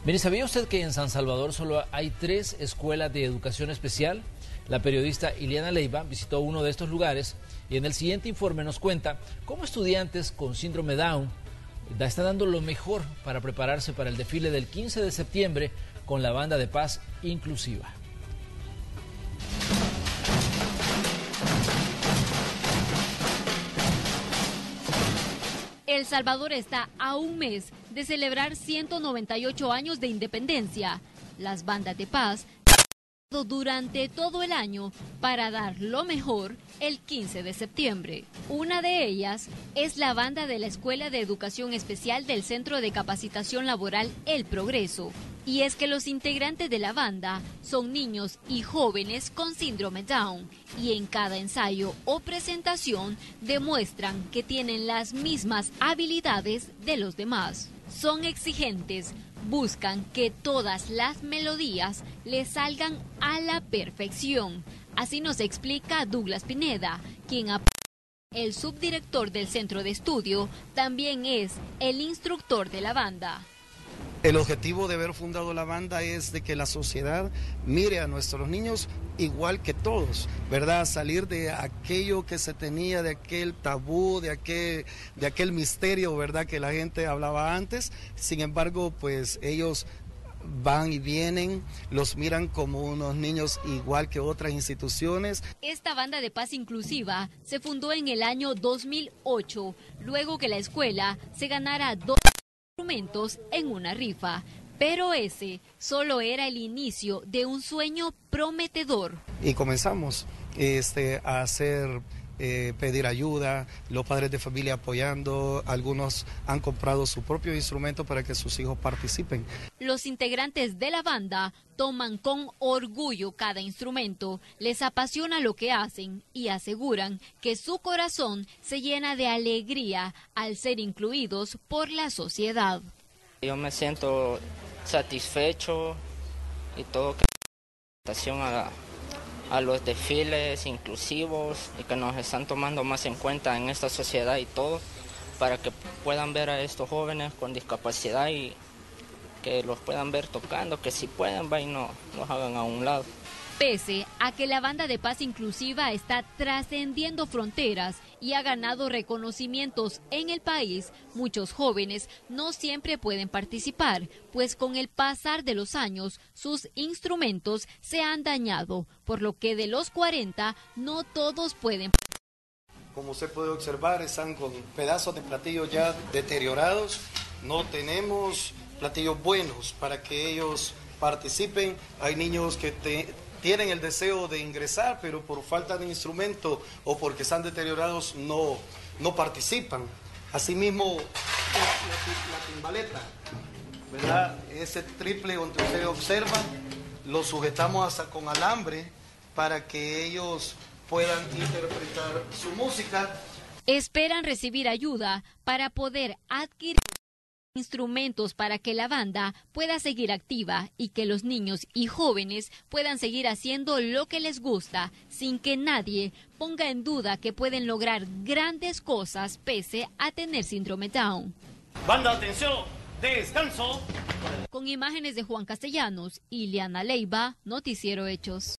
Mire, ¿sabía usted que en San Salvador solo hay 3 escuelas de educación especial? La periodista Ileana Leiva visitó uno de estos lugares y en el siguiente informe nos cuenta cómo estudiantes con síndrome Down están dando lo mejor para prepararse para el desfile del 15 de septiembre con la Banda de Paz Inclusiva. El Salvador está a un mes de celebrar 198 años de independencia. Las bandas de paz durante todo el año para dar lo mejor el 15 de septiembre. Una de ellas es la banda de la Escuela de Educación Especial del Centro de Capacitación Laboral El Progreso. Y es que los integrantes de la banda son niños y jóvenes con síndrome Down y en cada ensayo o presentación demuestran que tienen las mismas habilidades de los demás. Son exigentes, buscan que todas las melodías les salgan a la perfección. Así nos explica Douglas Pineda, quien el subdirector del centro de estudio, también es el instructor de la banda. El objetivo de haber fundado la banda es de que la sociedad mire a nuestros niños igual que todos, ¿verdad? Salir de aquello que se tenía, de aquel tabú, de aquel misterio, ¿verdad? Que la gente hablaba antes. Sin embargo, pues ellos van y vienen, los miran como unos niños igual que otras instituciones. Esta banda de paz inclusiva se fundó en el año 2008, luego que la escuela se ganara 2 instrumentos en una rifa, pero ese solo era el inicio de un sueño prometedor. Y comenzamos a hacer, pedir ayuda, los padres de familia apoyando, algunos han comprado su propio instrumento para que sus hijos participen. Los integrantes de la banda toman con orgullo cada instrumento, les apasiona lo que hacen y aseguran que su corazón se llena de alegría al ser incluidos por la sociedad. Yo me siento satisfecho y todo que a los desfiles inclusivos y que nos están tomando más en cuenta en esta sociedad y todo, para que puedan ver a estos jóvenes con discapacidad y que los puedan ver tocando, que si pueden, va y no nos hagan a un lado. Pese a que la banda de paz inclusiva está trascendiendo fronteras y ha ganado reconocimientos en el país, muchos jóvenes no siempre pueden participar, pues con el pasar de los años sus instrumentos se han dañado, por lo que de los 40 no todos pueden. Como se puede observar, están con pedazos de platillos ya deteriorados, no tenemos platillos buenos para que ellos participen. Hay niños que tienen el deseo de ingresar, pero por falta de instrumento o porque están deteriorados no participan. Asimismo, la timbaleta, ¿verdad? Ese triple donde ustedes observan, lo sujetamos hasta con alambre para que ellos puedan interpretar su música. Esperan recibir ayuda para poder adquirir instrumentos para que la banda pueda seguir activa y que los niños y jóvenes puedan seguir haciendo lo que les gusta, sin que nadie ponga en duda que pueden lograr grandes cosas pese a tener síndrome Down. Banda, atención, descanso. Con imágenes de Juan Castellanos, Ileana Leiva, Noticiero Hechos.